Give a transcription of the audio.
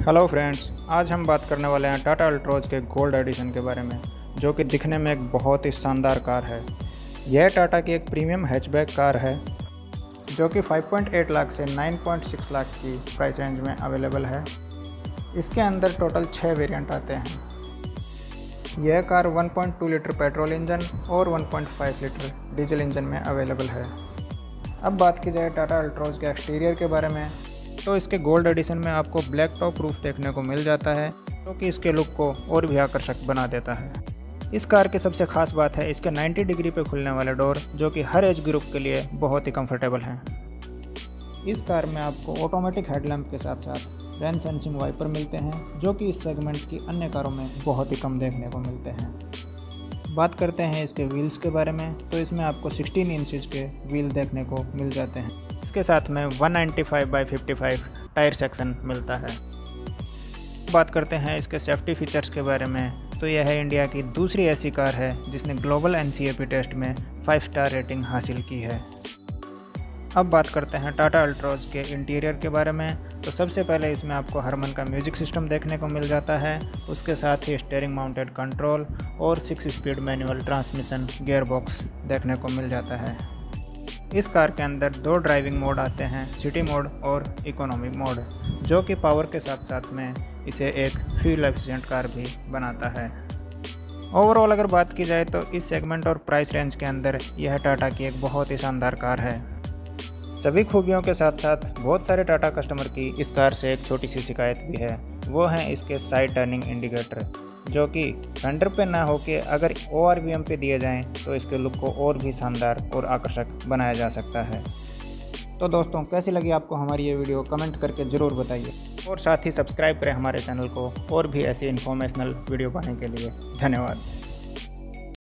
Hello friends, आज हम बात करने वाले हैं टाटा अल्ट्रोज के गोल्ड एडिशन के बारे में, जो कि दिखने में एक बहुत ही शानदार कार है। यह टाटा की एक प्रीमियम हैचबैक कार है जो कि 5.8 लाख से 9.6 लाख की प्राइस रेंज में अवेलेबल है। इसके अंदर टोटल 6 वेरिएंट आते हैं। यह कार 1.2 लीटर पेट्रोल इंजन और 1.5 लीटर डीजल इंजन में अवेलेबल है। अब बात की जाए टाटा अल्ट्रोज के एक्सटीरियर के बारे में, तो इसके गोल्ड एडिशन में आपको ब्लैक टॉप रूफ देखने को मिल जाता है, जो कि इसके लुक को और भी आकर्षक बना देता है। इस कार की सबसे खास बात है इसके 90 डिग्री पे खुलने वाले डोर, जो कि हर एज ग्रुप के लिए बहुत ही कंफर्टेबल हैं। इस कार में आपको ऑटोमेटिक हेडलैम्प के साथ साथ रेन सेंसिंग वाइपर मिलते हैं, जो कि इस सेगमेंट की अन्य कारों में बहुत ही कम देखने को मिलते हैं। बात करते हैं इसके व्हील्स के बारे में, तो इसमें आपको 16 इंचज़ के व्हील देखने को मिल जाते हैं। इसके साथ में 195/55 टायर सेक्शन मिलता है। बात करते हैं इसके सेफ्टी फीचर्स के बारे में, तो यह है इंडिया की दूसरी ऐसी कार है जिसने ग्लोबल NCAP टेस्ट में 5 स्टार रेटिंग हासिल की है। अब बात करते हैं टाटा अल्ट्रोज के इंटीरियर के बारे में, तो सबसे पहले इसमें आपको हरमन का म्यूजिक सिस्टम देखने को मिल जाता है। उसके साथ ही स्टीयरिंग माउंटेड कंट्रोल और 6 speed manual transmission gear box देखने को मिल जाता है। इस कार के अंदर 2 ड्राइविंग मोड आते हैं, सिटी मोड और इकोनॉमी मोड, जो कि पावर के साथ साथ में इसे एक फ्यूल एफिशिएंट कार भी बनाता है। ओवरऑल अगर बात की जाए तो इस सेगमेंट और प्राइस रेंज के अंदर यह टाटा की एक बहुत ही शानदार कार है। सभी खूबियों के साथ साथ बहुत सारे टाटा कस्टमर की इस कार से एक छोटी सी शिकायत भी है, वो है इसके साइड टर्निंग इंडिकेटर, जो कि फेंडर पे ना होके अगर ORVM पे दिए जाएं तो इसके लुक को और भी शानदार और आकर्षक बनाया जा सकता है। तो दोस्तों, कैसी लगी आपको हमारी ये वीडियो, कमेंट करके ज़रूर बताइए और साथ ही सब्सक्राइब करें हमारे चैनल को और भी ऐसी इन्फॉर्मेशनल वीडियो पाने के लिए। धन्यवाद।